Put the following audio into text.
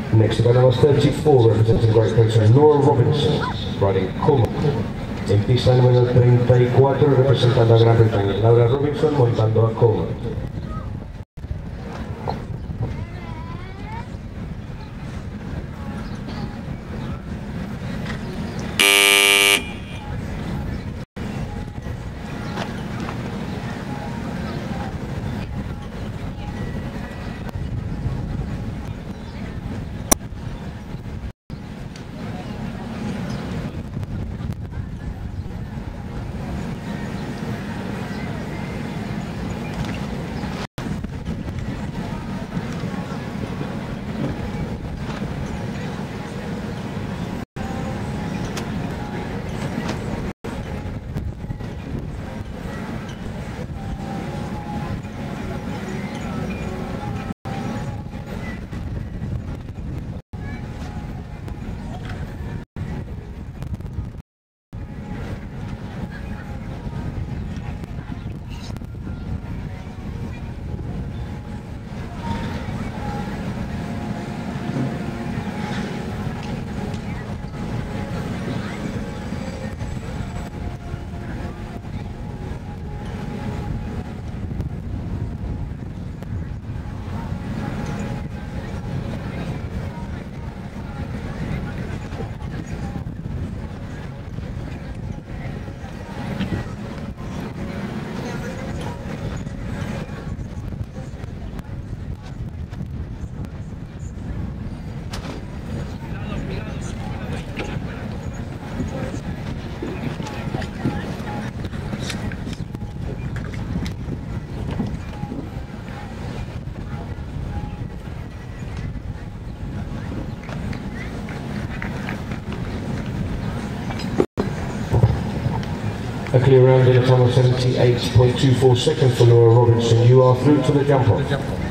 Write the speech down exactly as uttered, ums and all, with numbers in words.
Next event number thirty-four, representing Great Britain, Nora Robinson, riding Calmond. En pista número treinta y cuatro, representando a Gran Bretaña, Laura Robinson montando a Calmond. A clear round in a time of seventy-eight point two four seconds for Nora Robinson. You are through to the jump off.